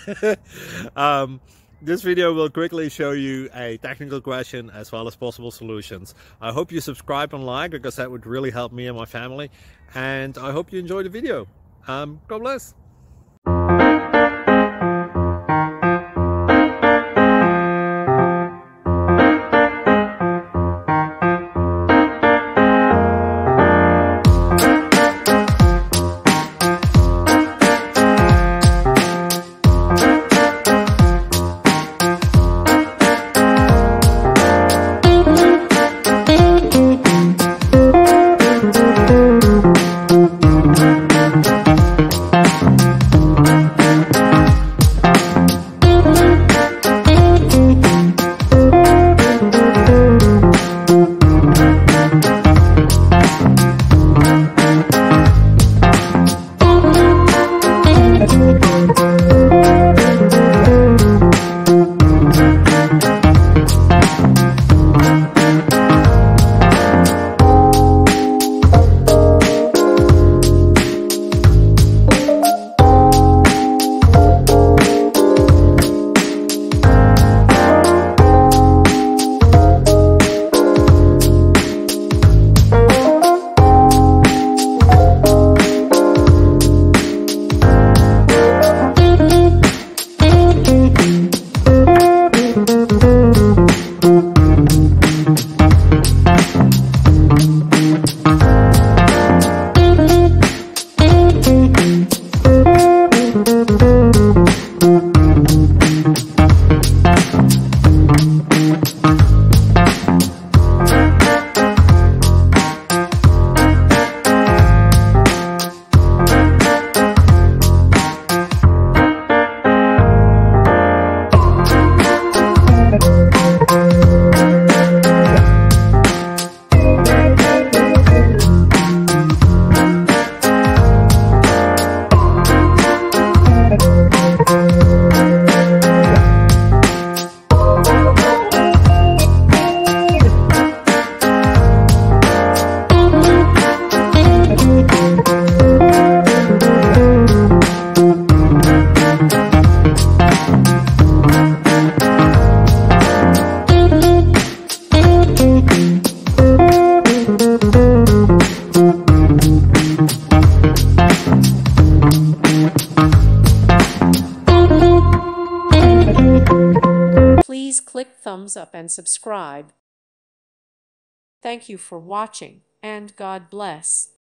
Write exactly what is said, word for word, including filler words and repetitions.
um, this video will quickly show you a technical question as well as possible solutions. I hope you subscribe and like, because that would really help me and my family. And I hope you enjoy the video. Um, God bless. Please click thumbs up and subscribe. Thank you for watching, and God bless.